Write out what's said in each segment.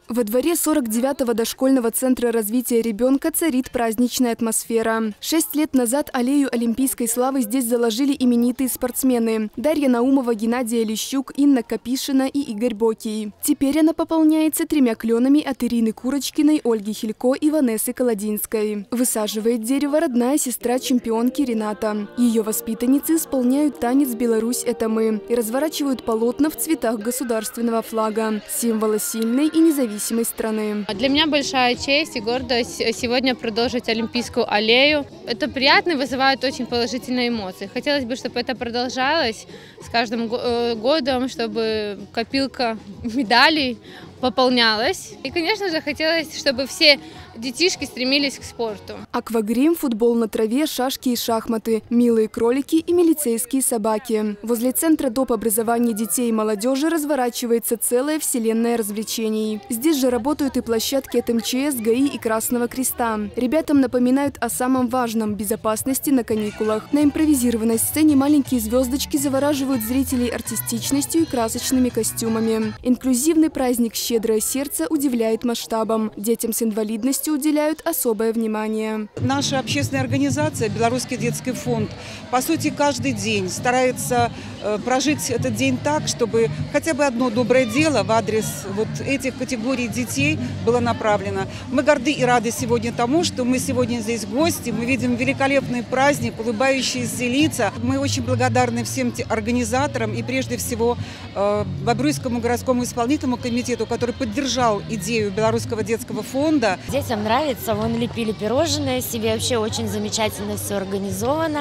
Во дворе 49-го дошкольного центра развития ребенка царит праздничная атмосфера. 6 лет назад аллею олимпийской славы здесь заложили именитые спортсмены – Дарья Наумова, Геннадий Олещук, Инна Капишина и Игорь Бокий. Теперь она пополняется 3 кленами от Ирины Курочкиной, Ольги Хилько и Ванессы Колодинской. Высаживает дерево родная сестра чемпионки Рената. Ее воспитанницы исполняют танец «Беларусь – это мы» и разворачивают полотна в цветах государственного флага – символа сильной и независимой страны. Для меня большая честь и гордость сегодня продолжить Олимпийскую аллею. Это приятно и вызывает очень положительные эмоции. Хотелось бы, чтобы это продолжалось с каждым годом, чтобы копилка медалей пополнялась. И, конечно же, хотелось, чтобы все детишки стремились к спорту. Аквагрим, футбол на траве, шашки и шахматы, милые кролики и милицейские собаки. Возле Центра доп. Образования детей и молодежи разворачивается целая вселенная развлечений. Здесь же работают и площадки от МЧС, ГАИ и Красного Креста. Ребятам напоминают о самом важном – безопасности на каникулах. На импровизированной сцене маленькие звездочки завораживают зрителей артистичностью и красочными костюмами. Инклюзивный праздник «Щедрое сердце» удивляет масштабом. Детям с инвалидностью уделяют особое внимание. Наша общественная организация «Белорусский детский фонд» по сути каждый день старается прожить этот день так, чтобы хотя бы одно доброе дело в адрес вот этих категорий детей было направлено. Мы горды и рады сегодня тому, что мы сегодня здесь гости, мы видим великолепный праздник, улыбающиеся лица. Мы очень благодарны всем организаторам и прежде всего Бобруйскому городскому исполнительному комитету, который поддержал идею Белорусского детского фонда. Детям нравится, вон лепили пирожные себе, вообще очень замечательно все организовано.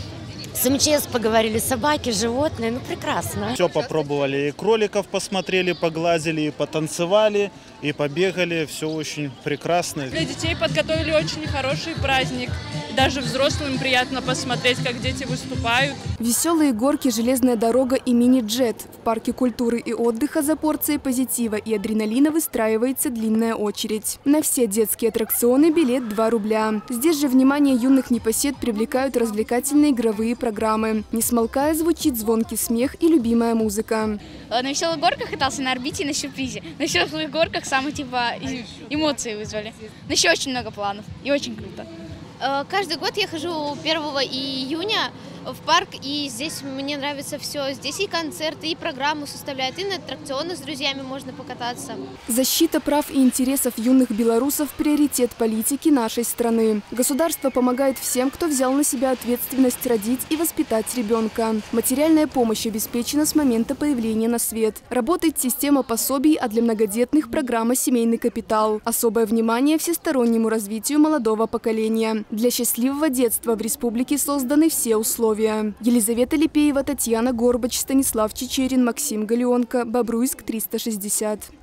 С МЧС поговорили, собаки, животные, ну прекрасно. Все попробовали, и кроликов посмотрели, поглазили, и потанцевали, и побегали, все очень прекрасно. Для детей подготовили очень хороший праздник. Даже взрослым приятно посмотреть, как дети выступают. Веселые горки, железная дорога и мини-джет. В парке культуры и отдыха за порцией позитива и адреналина выстраивается длинная очередь. На все детские аттракционы билет 2 рубля. Здесь же внимание юных непосед привлекают развлекательные игровые программы. Не смолкая, звучит звонкий смех и любимая музыка. На веселых горках катался, на орбите и на сюрпризе. На веселых горках самые эмоции вызвали. Но еще очень много планов и очень круто. Каждый год я хожу 1 июня в парк, и здесь мне нравится все. Здесь и концерты, и программу составляют, и на аттракционы с друзьями можно покататься. Защита прав и интересов юных белорусов – приоритет политики нашей страны. Государство помогает всем, кто взял на себя ответственность родить и воспитать ребенка. Материальная помощь обеспечена с момента появления на свет. Работает система пособий, а для многодетных – программа «Семейный капитал». Особое внимание всестороннему развитию молодого поколения. Для счастливого детства в республике созданы все условия. Елизавета Липеева, Татьяна Горбач, Станислав Чечерин, Максим Галионко. Бобруйск, 360.